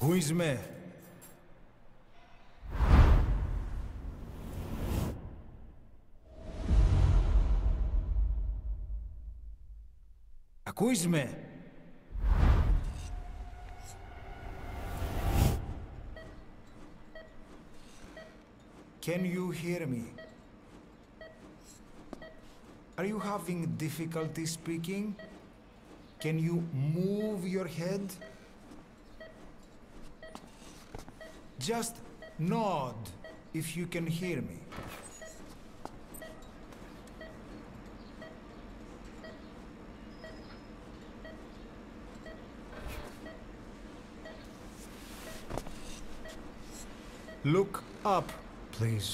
Ακούεις με? Ακούεις με? Can you hear me? Are you having difficulty speaking? Can you move your head? Just nod if you can hear me. Look up, please.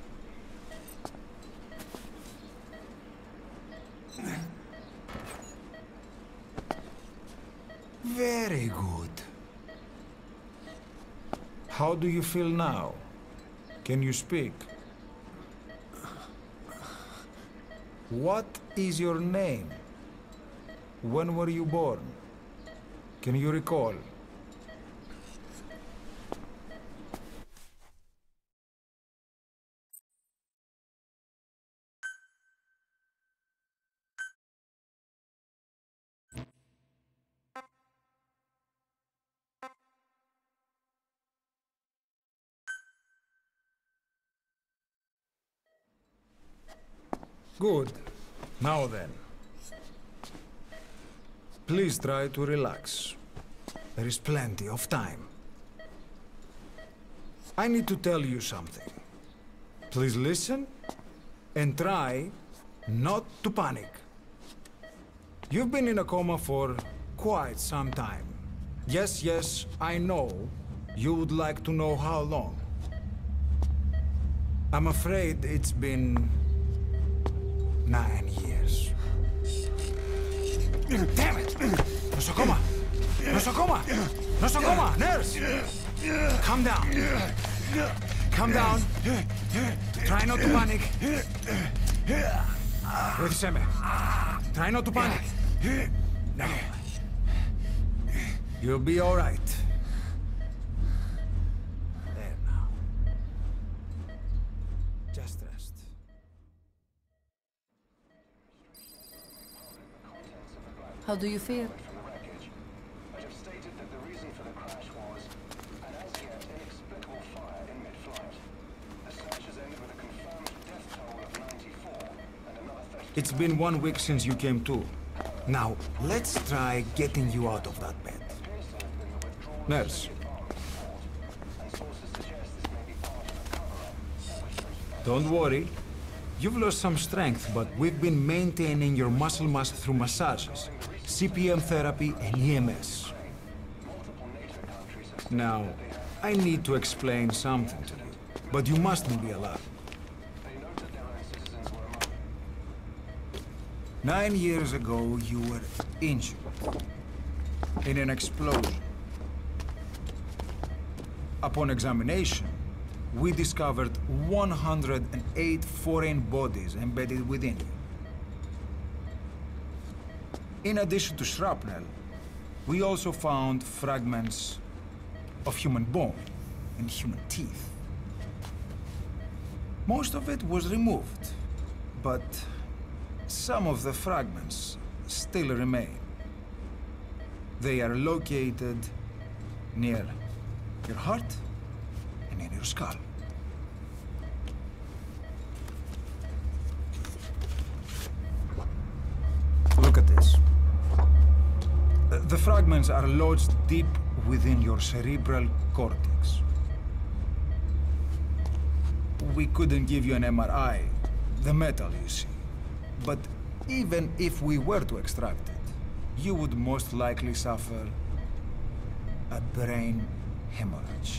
Very good. How do you feel now? Can you speak? What is your name? When were you born? Can you recall? Good. Now then. Please try to relax. There is plenty of time. I need to tell you something. Please listen and try not to panic. You've been in a coma for quite some time. Yes, I know you would like to know how long. I'm afraid it's been 9 years. Damn it! Nosocoma! Nosocoma! Nosocoma! Nurse! Calm down. Calm down. Try not to panic. Βοήθησέ με. Try not to panic. No. You'll be all right. There now. Just rest. How do you feel? I have stated that the reason for the crash was an as yet inexplicable fire in mid-flight. The search has ended with a confirmed death toll of 94 and another 30. It's been 1 week since you came to. Now, let's try getting you out of that bed. Nurse. Don't worry. You've lost some strength, but we've been maintaining your muscle mass through massages, CPM therapy, and EMS. Now, I need to explain something to you, but you mustn't be alarmed. 9 years ago, you were injured in an explosion. Upon examination, we discovered 108 foreign bodies embedded within you. In addition to shrapnel, we also found fragments of human bone and human teeth. Most of it was removed, but some of the fragments still remain. They are located near your heart and in your skull. Look at this. The fragments are lodged deep within your cerebral cortex. We couldn't give you an MRI, the metal, you see. But even if we were to extract it, you would most likely suffer a brain hemorrhage.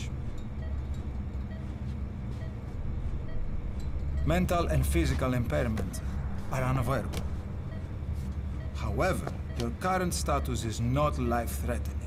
Mental and physical impairment are unavoidable. However, your current status is not life-threatening.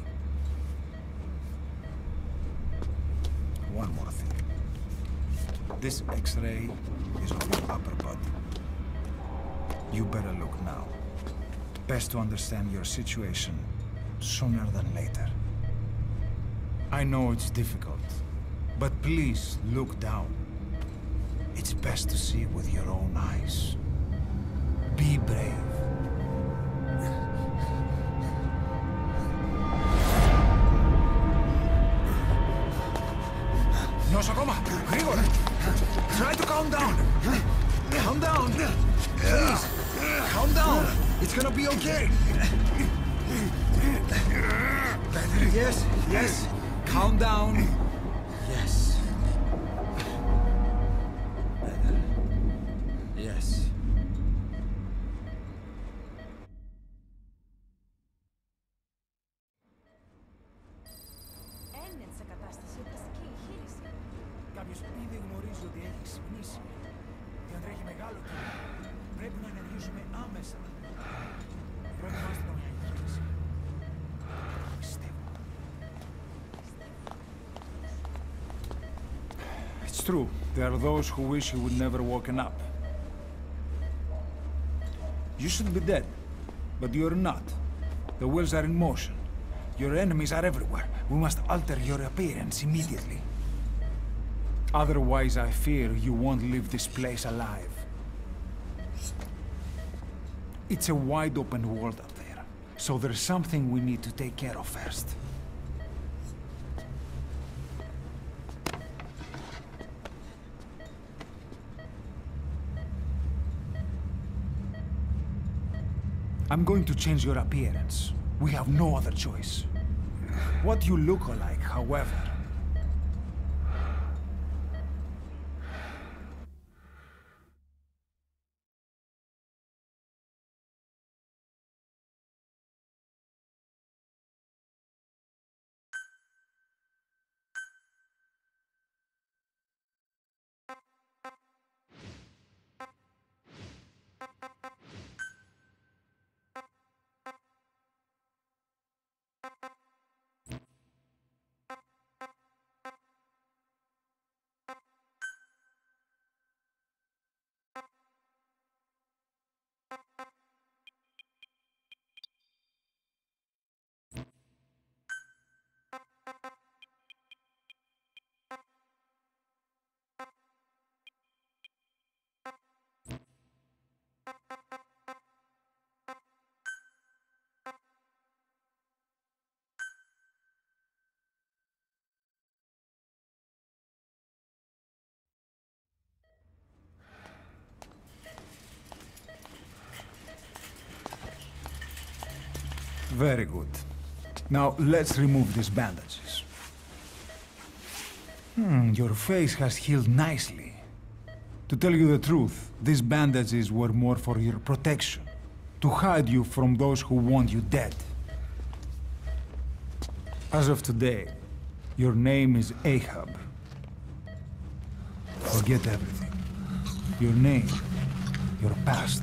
One more thing. This X-ray is of your upper body. You better look now. Best to understand your situation sooner than later. I know it's difficult, but please look down. It's best to see with your own eyes. Be brave. Nosokoma, γρήγορα! Try to calm down! Calm down! Please! Calm down! It's gonna be okay! Yes, yes! Calm down! Yes. Better. Yes. Έμεινε σε κατάσταση οπλιστική εγχείρηση. Κάποιος ήδη γνωρίζει ότι έχει ξυπνήσει. Και αν τρέχει μεγάλο κύριο, πρέπει να ενεργήσουμε άμεσα. Προετοιμάστε τον για εγχείρηση. Πιστεύω. It's true. There are those who wish you would never woken up. You should be dead, but you're not. The wheels are in motion. Your enemies are everywhere. We must alter your appearance immediately. Otherwise, I fear you won't leave this place alive. It's a wide open world up there, so there's something we need to take care of first. I'm going to change your appearance. We have no other choice. What you look like, however. Very good. Now, let's remove these bandages. Your face has healed nicely. To tell you the truth, these bandages were more for your protection, to hide you from those who want you dead. As of today, your name is Ahab. Forget everything. Your name, your past.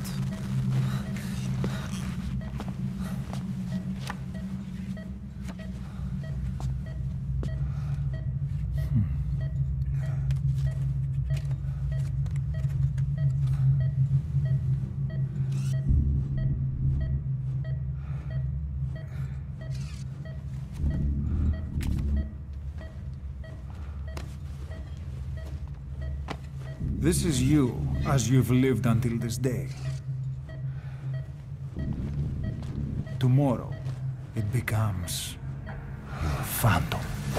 This is you, as you've lived until this day. Tomorrow, it becomes your phantom.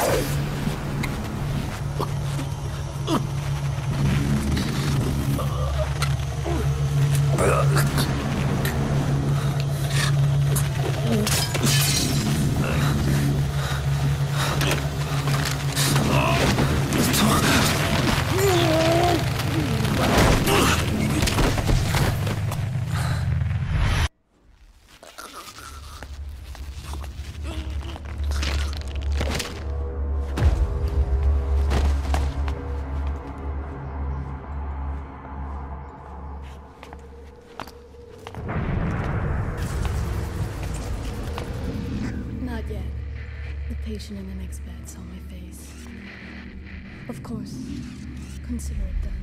Not yet. The patient in the next bed saw my face. Of course. Consider it done.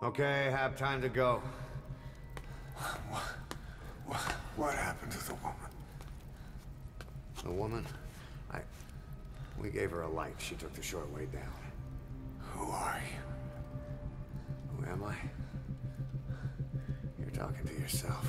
Okay, have time to go. What happened to the woman? The woman? We gave her a light. She took the short way down. Who are you? Who am I? You're talking to yourself.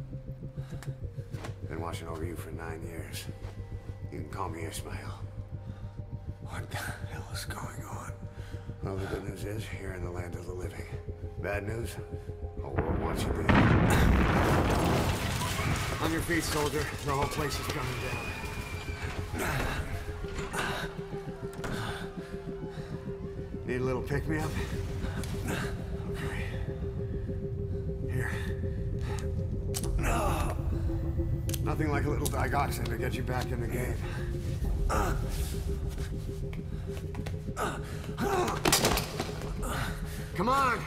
Been watching over you for 9 years. You can call me Ishmael. What the hell is going on? Well, the good news is, you're in the land of the living. Bad news? The whole world wants you dead. On your feet, soldier. The whole place is coming down. Need a little pick-me-up? Okay. Here. Nothing like a little digoxin to get you back in the game. Come on!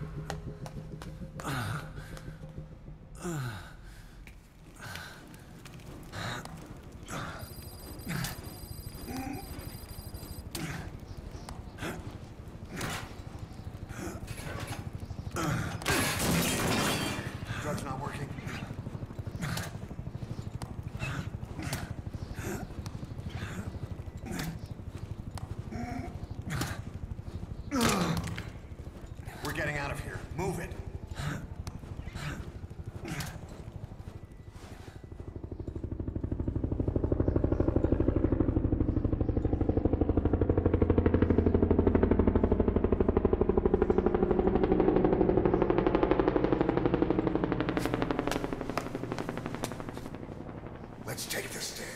Drug's not working. We're getting out of here. Move it. Let's take the stairs.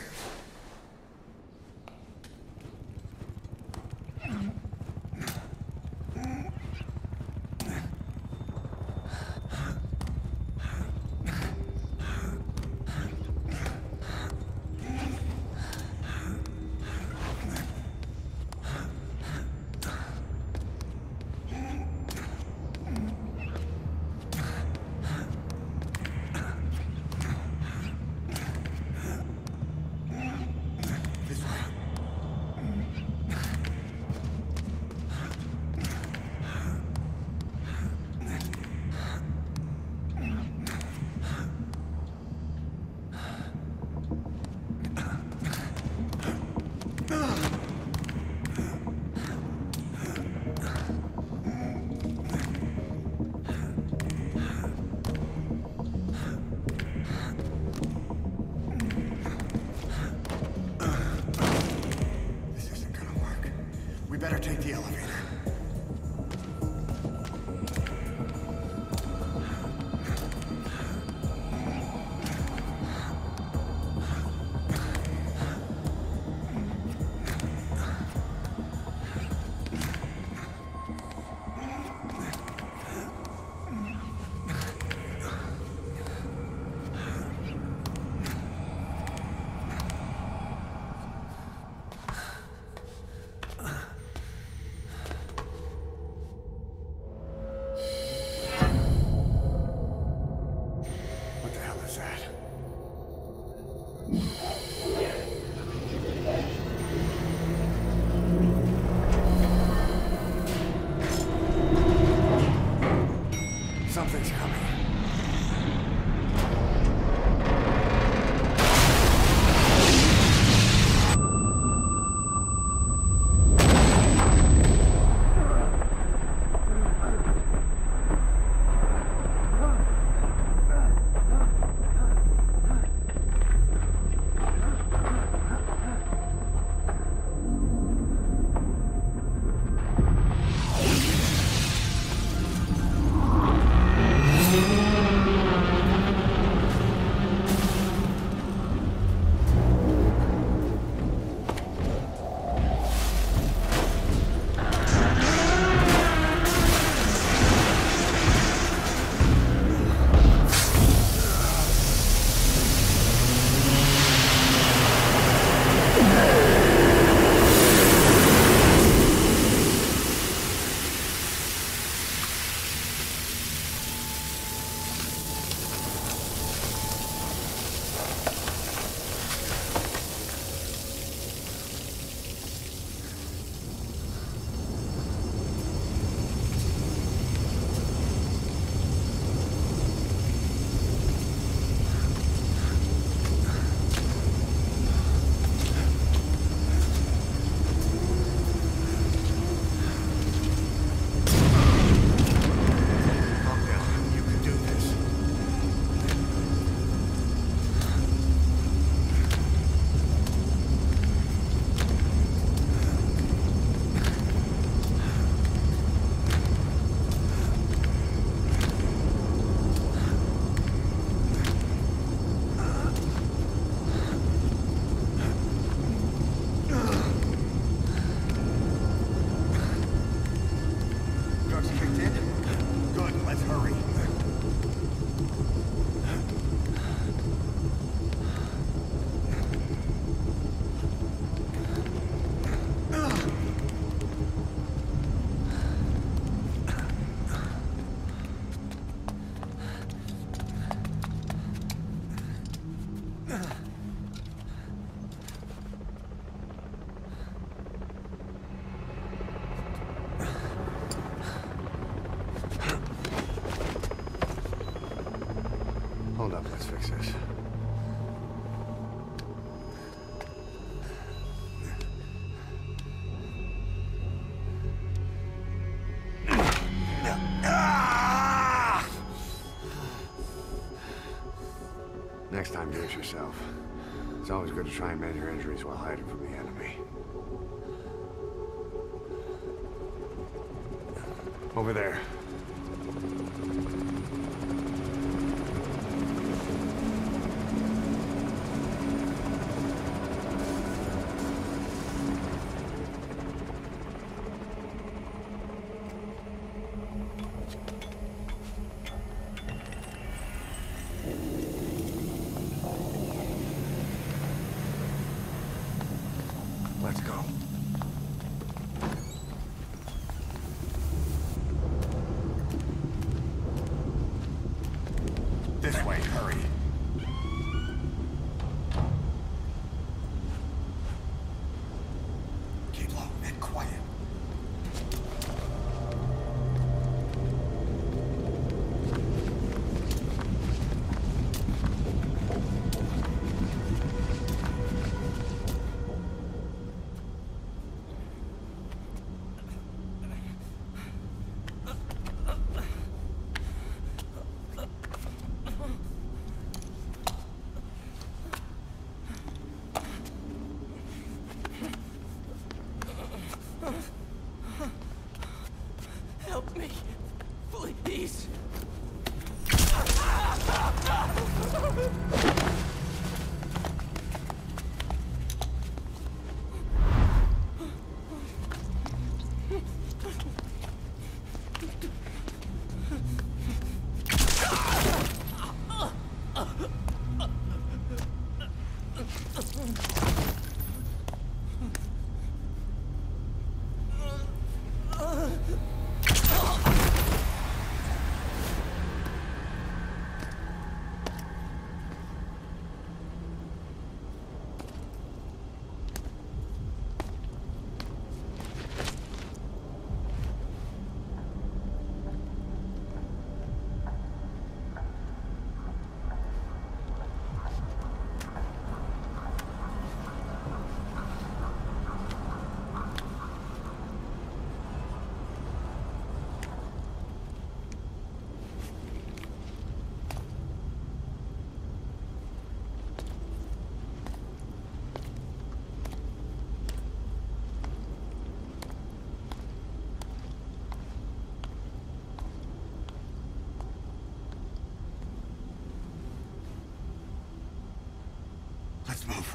Better take the elevator. Something's coming. Let's fix this. Next time, do it yourself. It's always good to try and mend your injuries while hiding from the enemy. Over there. Let's go. This way, hurry. Keep low and quiet. Help me, please. Let's move.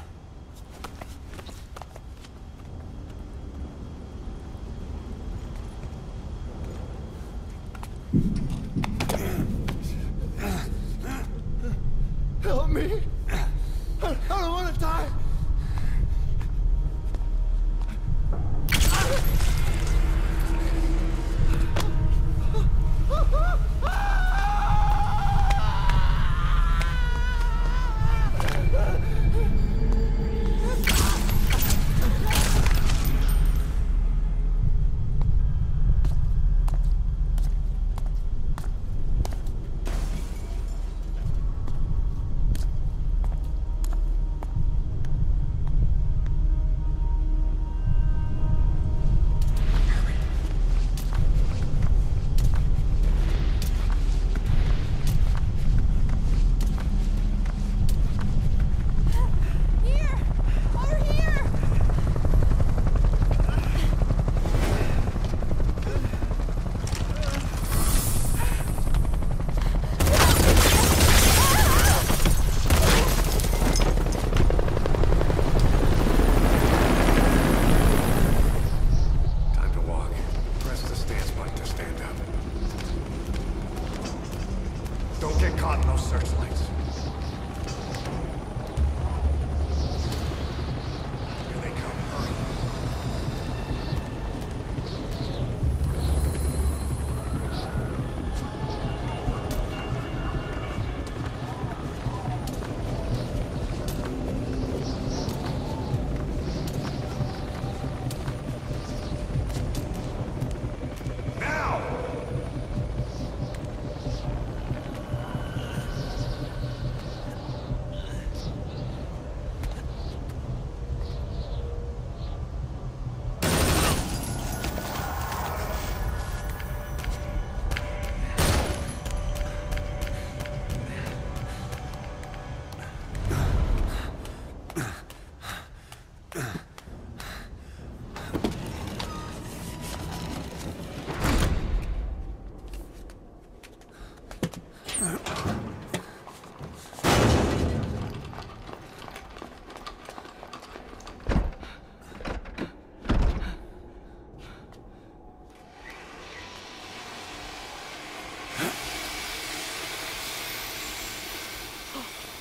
Help me. I don't want to die.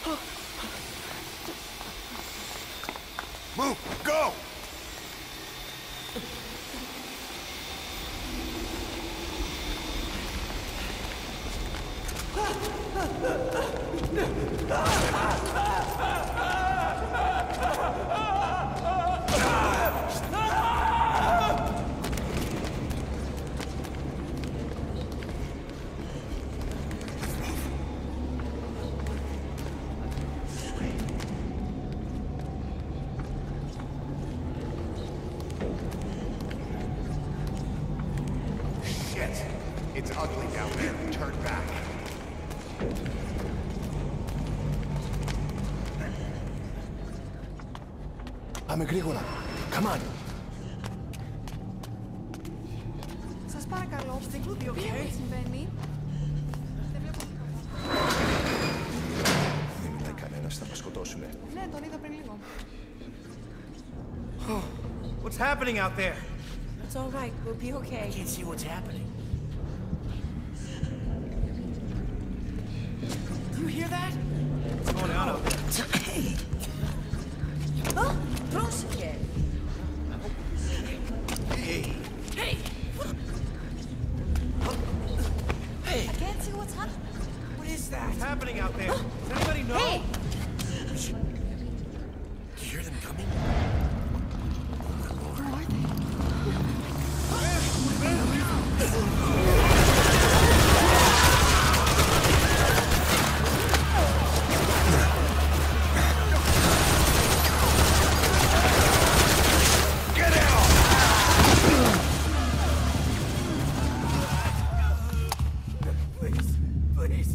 Move! Go! Shit! It's ugly down there. Turn back. Πάμε γρήγορα. Come on. Σας παρακαλώ, δεν ξέρω τι συμβαίνει. Δεν βλέπω τίποτα. Δεν μιλάει κανένας, θα μας σκοτώσουνε. Ναι, τον είδα πριν λίγο. What's happening out there? It's all right, we'll be okay. Can't see what's happening. Do you hear that? What's going on out there? Πρόσεχε! Hey! Hey! Hey! I can't see what's happening. What is that? What's happening out there? Does anybody know? Hey! Do you hear them coming? Where are they? Please, please.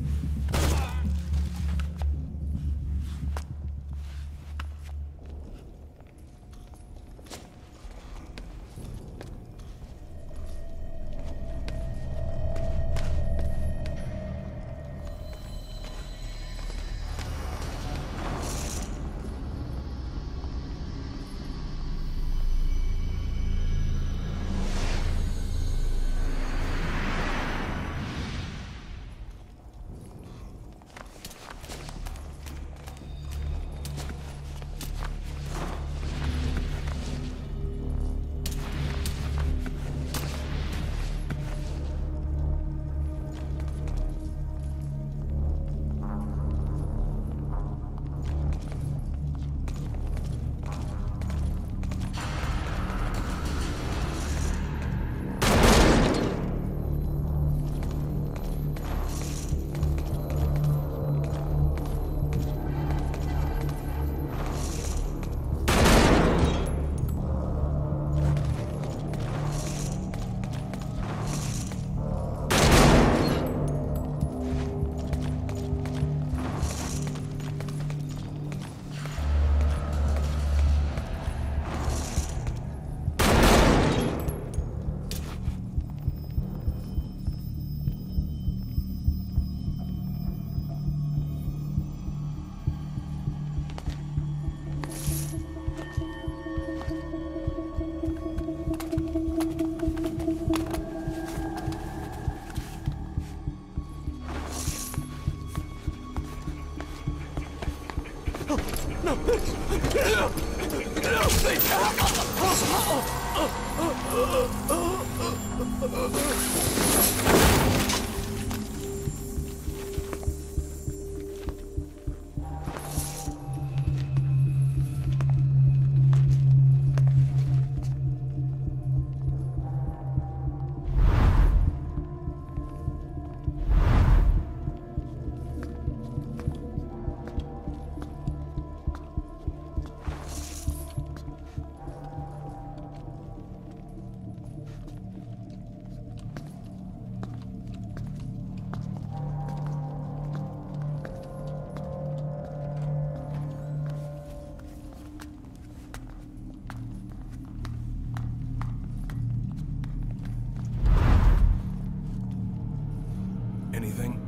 Anything?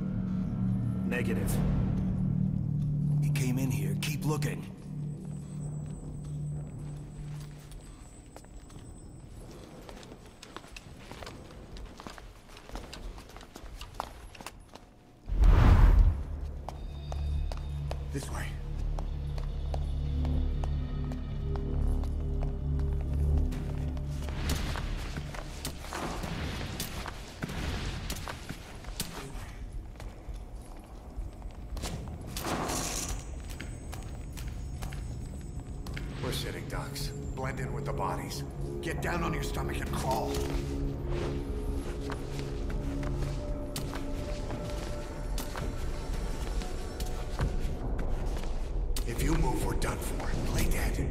Negative. He came in here. Keep looking. This way. We're sitting ducks. Blend in with the bodies. Get down on your stomach and crawl. If you move, we're done for. Play dead.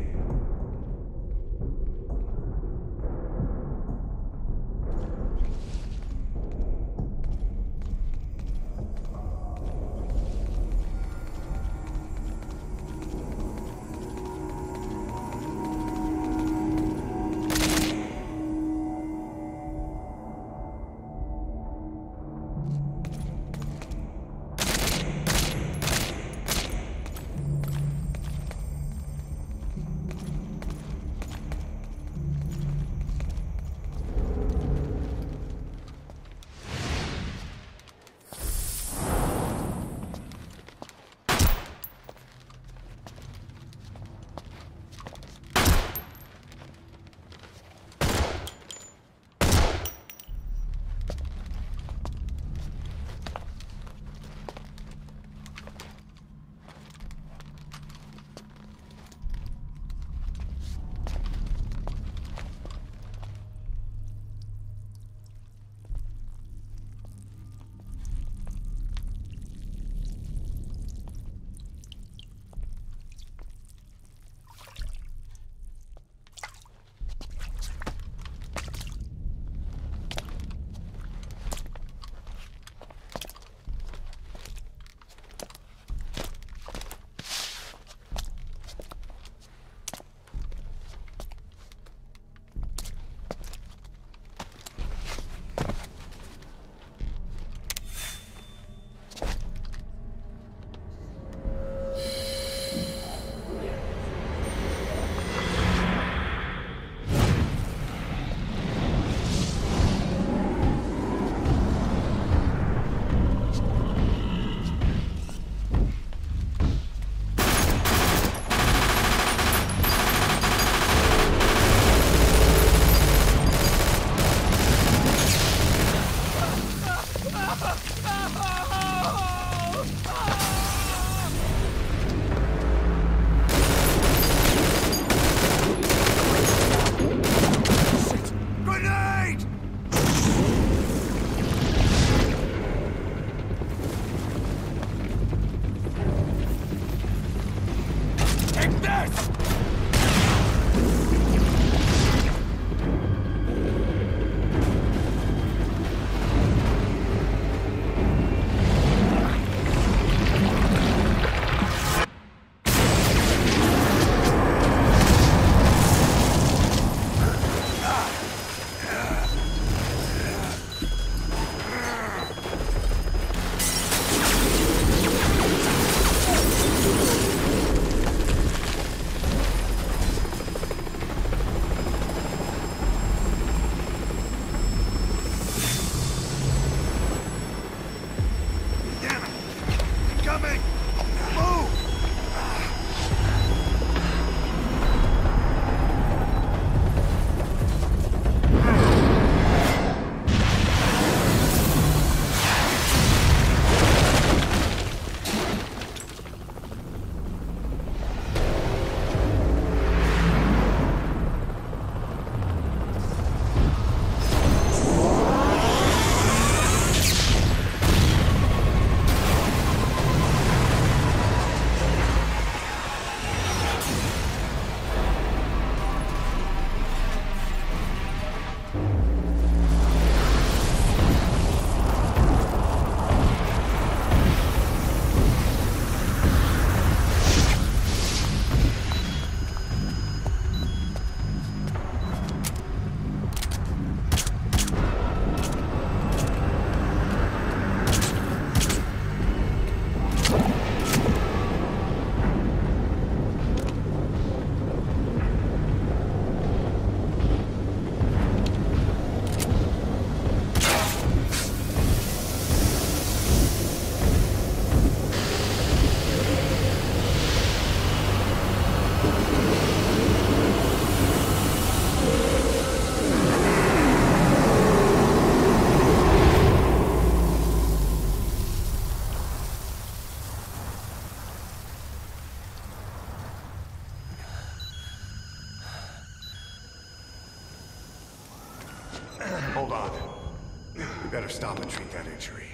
Hold on. You better stop and treat that injury.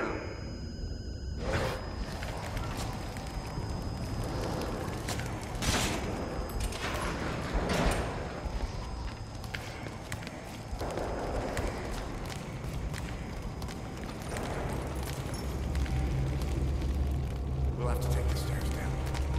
We'll have to take the stairs down.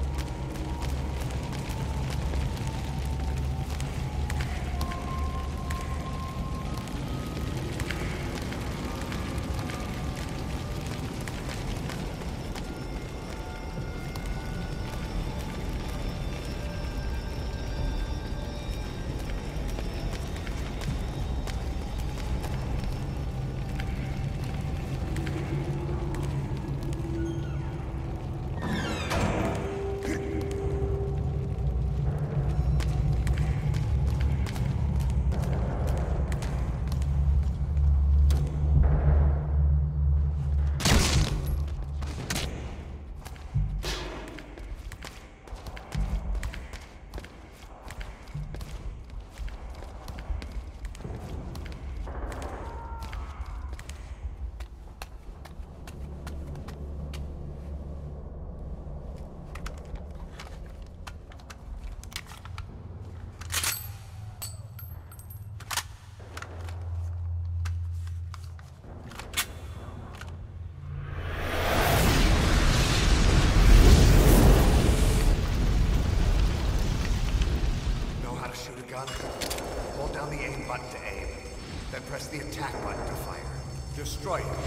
Hold down the aim button to aim, then press the attack button to fire. Destroy it.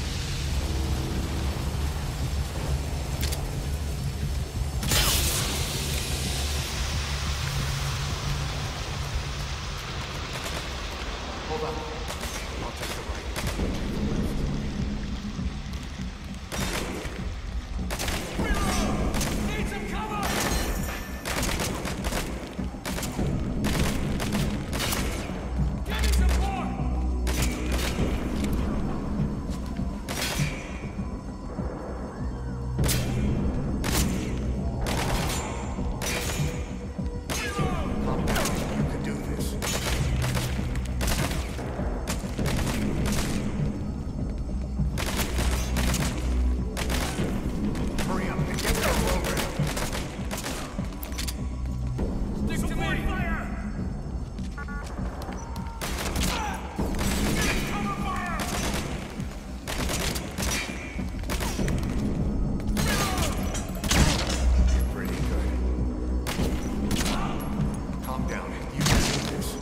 Hold on. I'll take the right. Reload! Need some cover! Give me support! You can do this. Hurry up and get that program. Stick to me! Fire! Cover fire! Pretty good. Calm down. You can do this.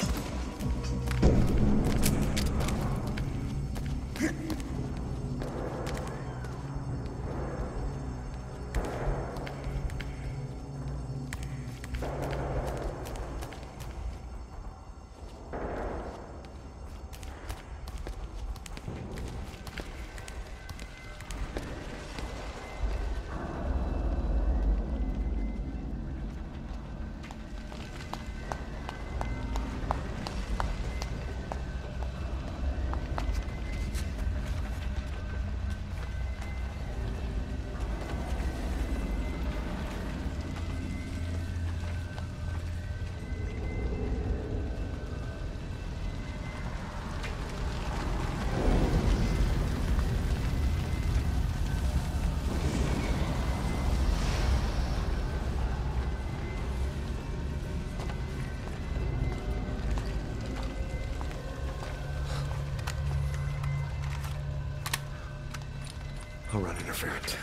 I'll run interference.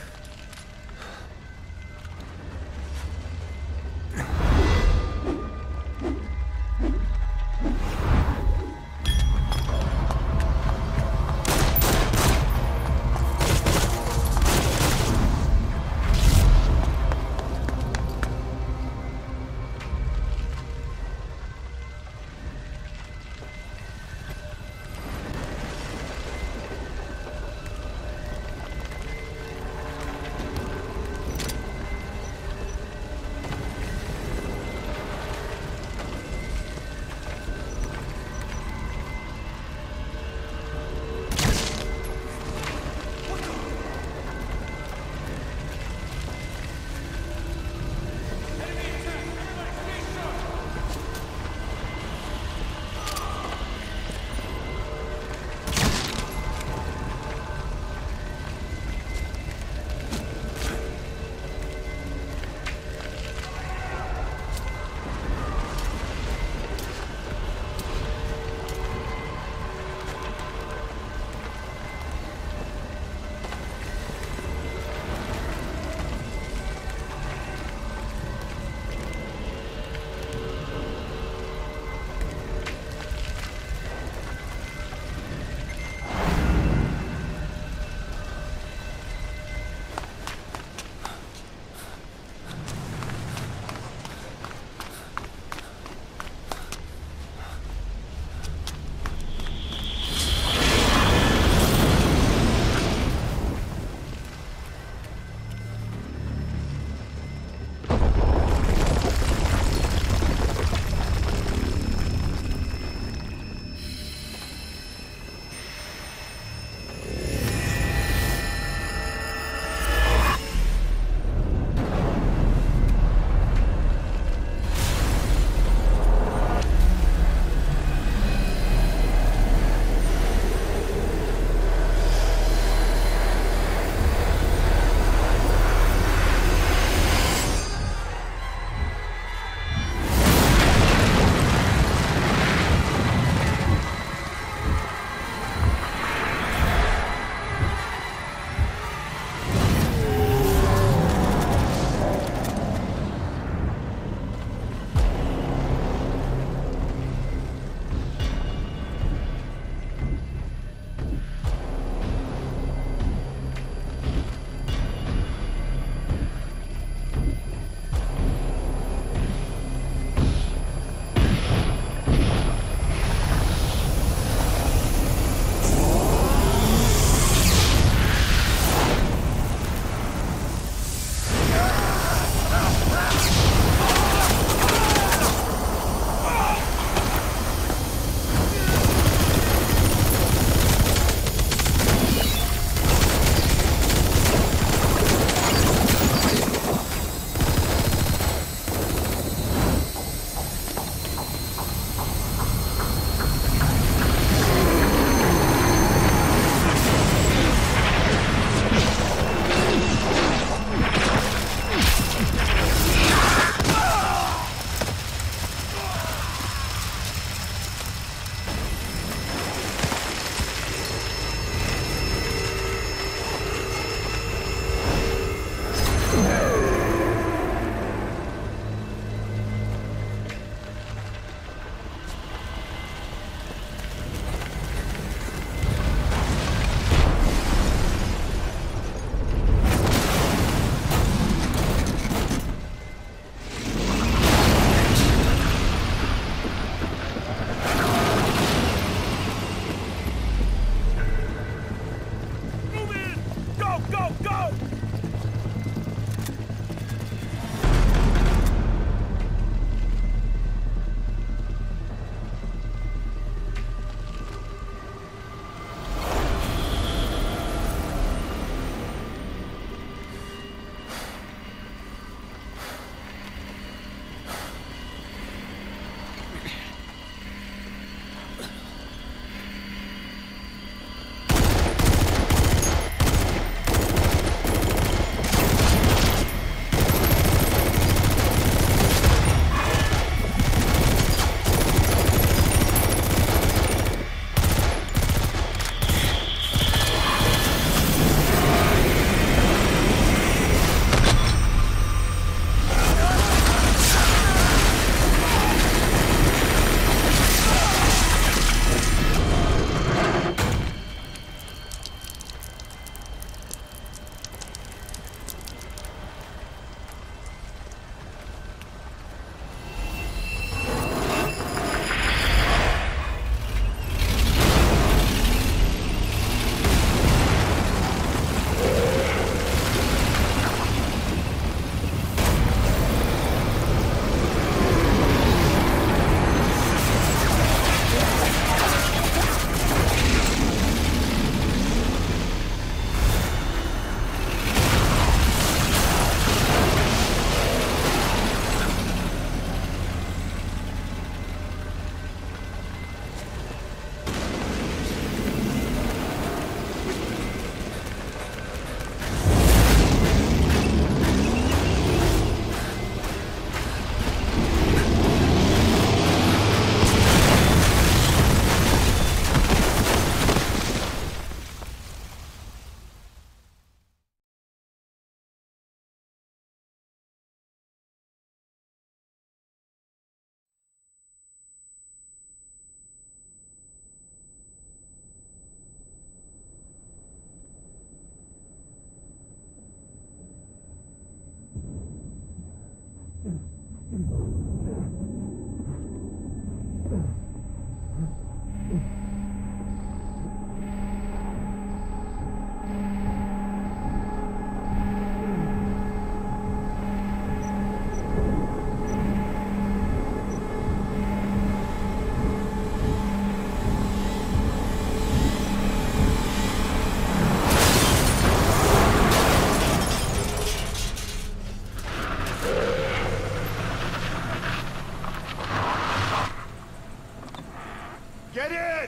Get in!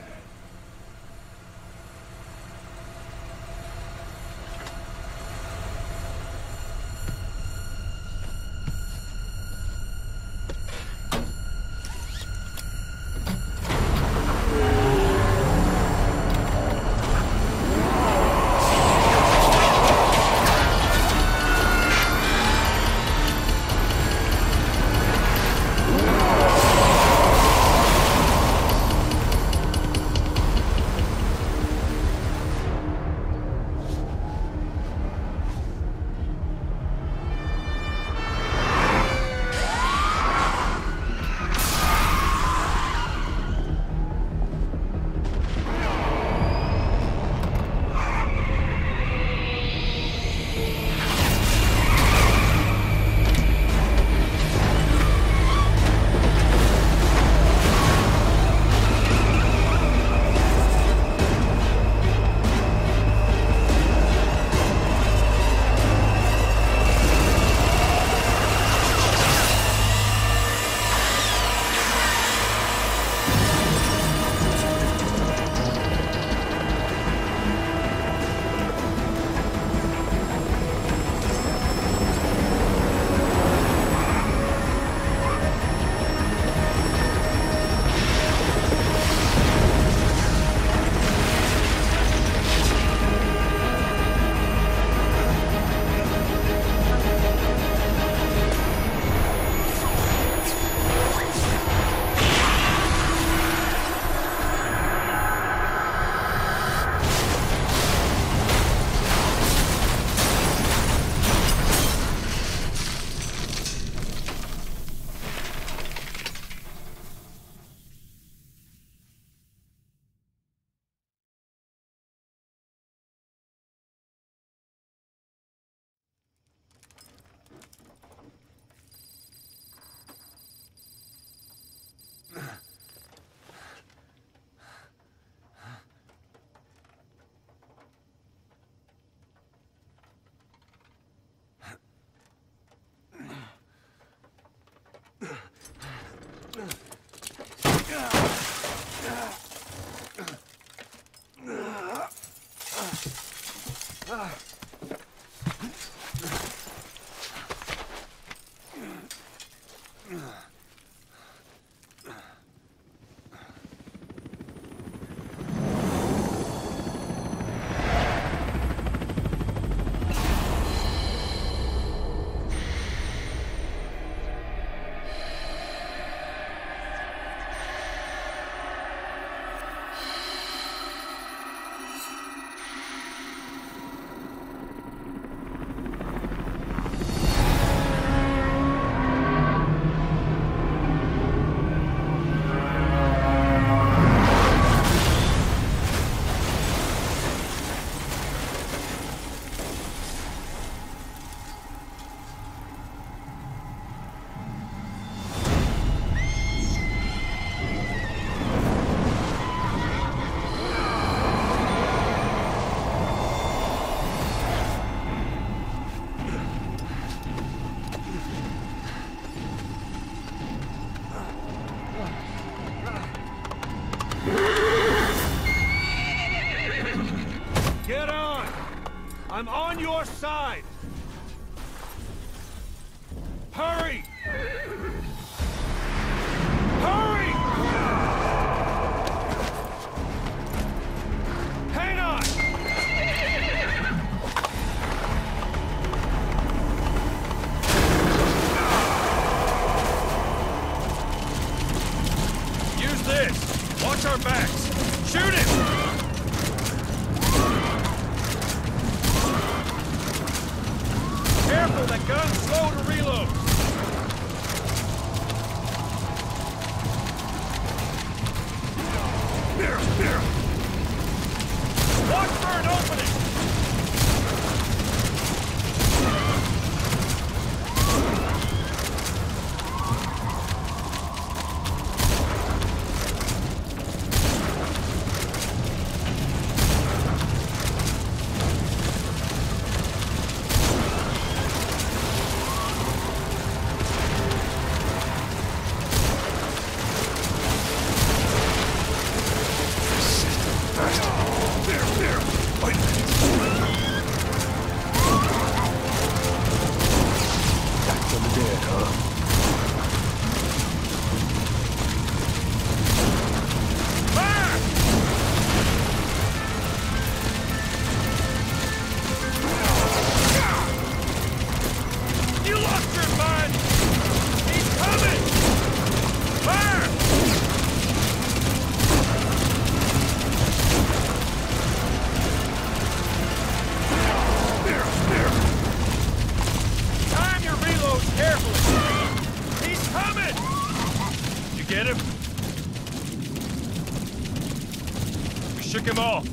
I'm on your side! Hurry! Hurry! Hang on! Use this! Watch our backs! Shoot it! Careful, that gun's slow to reload! Shook him off.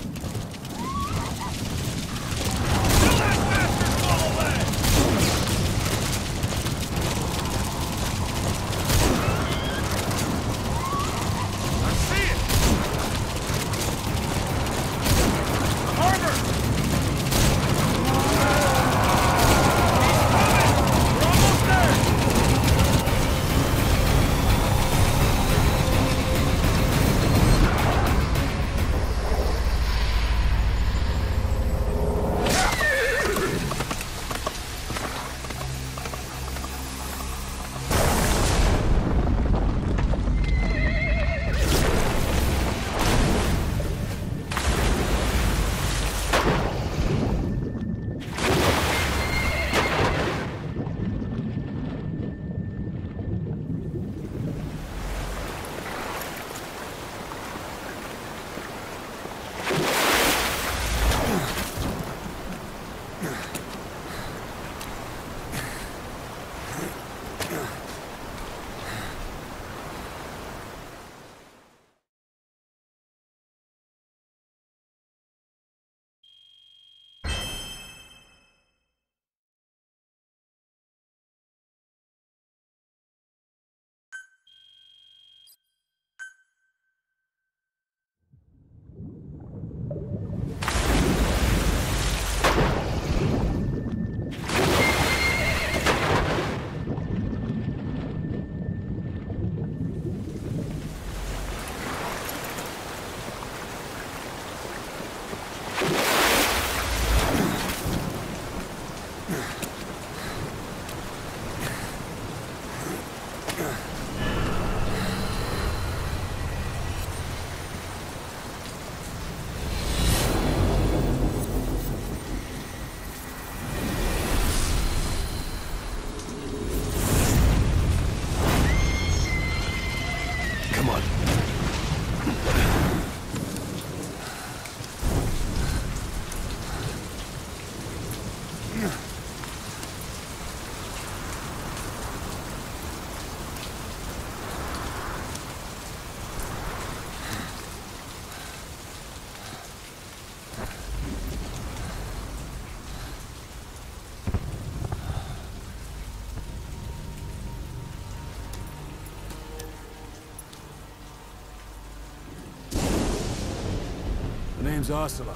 Name's Ocelot.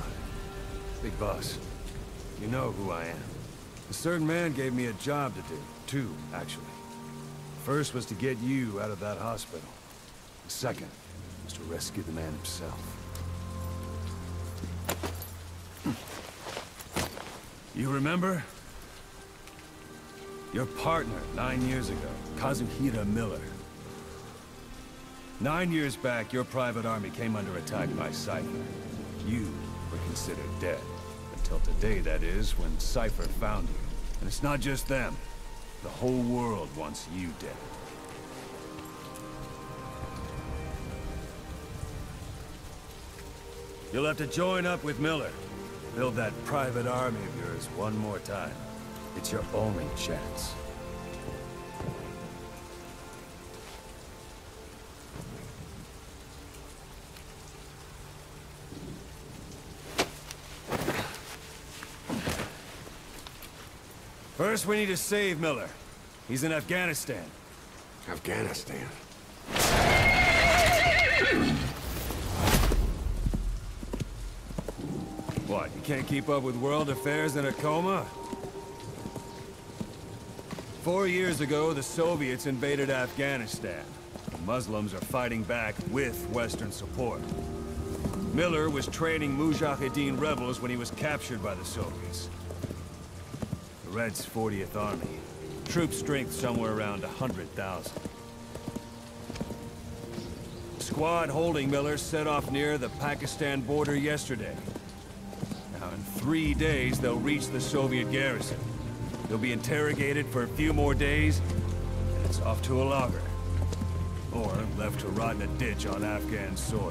Big boss. You know who I am. A certain man gave me a job to do. Two, actually. First was to get you out of that hospital. The second was to rescue the man himself. You remember? Your partner 9 years ago, Kazuhira Miller. 9 years back, your private army came under attack by Cypher. You were considered dead. Until today, that is, when Cypher found you. And it's not just them. The whole world wants you dead. You'll have to join up with Miller. Build that private army of yours one more time. It's your only chance. First, we need to save Miller. He's in Afghanistan. Afghanistan? What, you can't keep up with world affairs in a coma? 4 years ago, the Soviets invaded Afghanistan. The Muslims are fighting back with Western support. Miller was training Mujahideen rebels when he was captured by the Soviets. The Reds' 40th Army Troop strength somewhere around 100,000. Squad holding Miller set off near the Pakistan border yesterday. Now, in 3 days, they'll reach the Soviet garrison. They'll be interrogated for a few more days, and it's off to a lager. Or left to rot in a ditch on Afghan soil.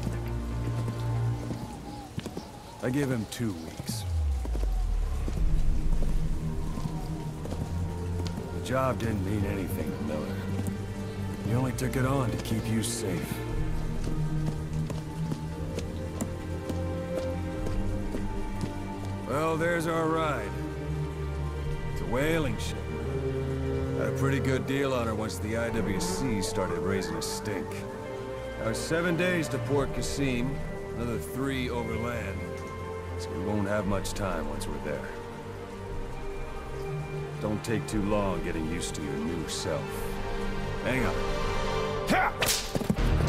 I give him 2 weeks. The job didn't mean anything to Miller. He only took it on to keep you safe. Well, there's our ride. It's a whaling ship. Had a pretty good deal on her once the IWC started raising a stink. Now, 7 days to Port Qasim, another 3 overland. So we won't have much time once we're there. Don't take too long getting used to your new self. Hang on. Ha!